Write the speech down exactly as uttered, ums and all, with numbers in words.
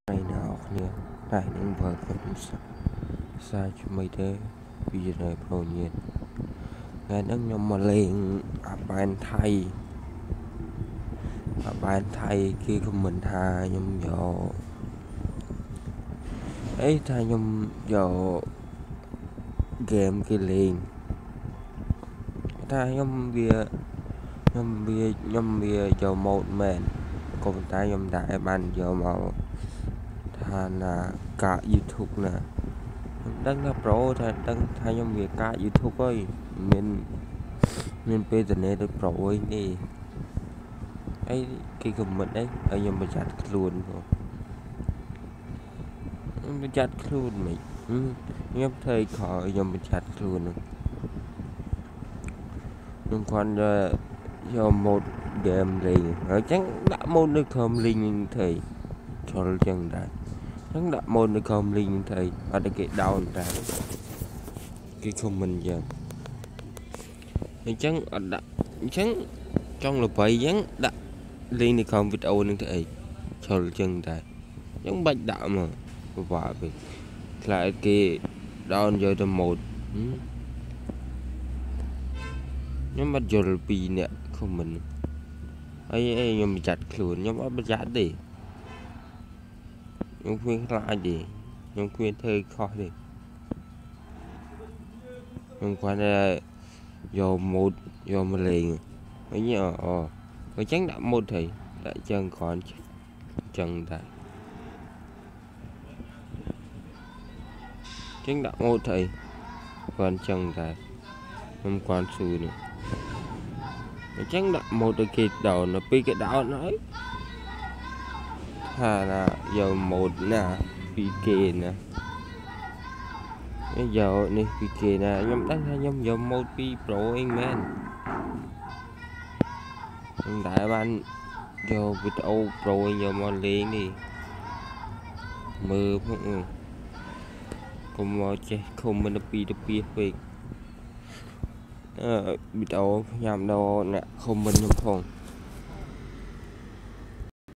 Ngày nàoគ្នាតែនឹងបើកខ្ញុំសាជាមីទេពីនៅប្រូញៀនថ្ងៃហ្នឹងខ្ញុំមកលេងអាបែនថៃអាបែនថៃគេខមមិនថាខ្ញុំយកអីថាខ្ញុំយកហ្គេមគេលេងថាខ្ញុំវាខ្ញុំវាខ្ញុំវាយកម៉ូដមែនក៏ប៉ុន្តែខ្ញុំតែបានយកមកថាណាកាក YouTube ណាខ្ញុំដឹងថាប្រូថាដឹងថាខ្ញុំវាកាក YouTube ហើយមានមានពេលទៅនេះទៅប្រូអីនេះអីគេខមមិនអីឲ្យខ្ញុំប្រយ័ត្នខ្លួនផងខ្ញុំប្រយ័ត្នខ្លួនមិនខ្ញុំធ្វើឲ្យខខ្ញុំប្រយ័ត្នខ្លួនខ្ញុំគាត់យកម៉ូដហ្គេមលេងហើយចឹងដាក់ម៉ូដនៅក្រុមលេងនឹងធ្វើជលចឹងដែរចឹងដាក់ម៉ូដនៅក្រុមលេងនឹងធ្វើអត់តែគេ down តែគេខមមិនចឹងអញ្ចឹងអត់ដាក់អញ្ចឹងចង់ល្បីចឹងដាក់លេងនៅក្រុមវីដេអូនឹងធ្វើអីជលចឹងដែរចឹងបាច់ដាក់មកពិបាកពេកខ្លាចគេ down យកទៅម៉ូដខ្ញុំបាត់យល់ពីអ្នកខមមិនអីអីខ្ញុំប្រយ័ត្នខ្លួនខ្ញុំអត់ប្រយ័ត្នទេខ្ញុំគ្មានខ្លាចទេខ្ញុំគ្មានធ្វើខុសទេខ្ញុំគាត់តែយកម៉ូដយកមកលេងអីអូអូអញ្ចឹងដាក់ម៉ូដទៅដាក់ចឹងគ្រាន់ចឹងតែចឹងដាក់ម៉ូដទៅគ្រាន់ចឹងតែខ្ញុំគ្រាន់ស៊ូនេះអញ្ចឹងដាក់ម៉ូដឲ្យគេដោនទៅពីគេដោនហើយថាណាយកម៉ូដណាពីគេណាយកនេះពីគេណាខ្ញុំដឹងថាខ្ញុំយកម៉ូដពីប្រូអីមែនខ្ញុំតែបានយកវីដេអូប្រូយកមកលេងនេះមើលផងកុំមកចេះខំមិនពីទៅពីពេកអឺវីដេអូញ៉ាំដល់អ្នកខំមិនខ្ញុំផង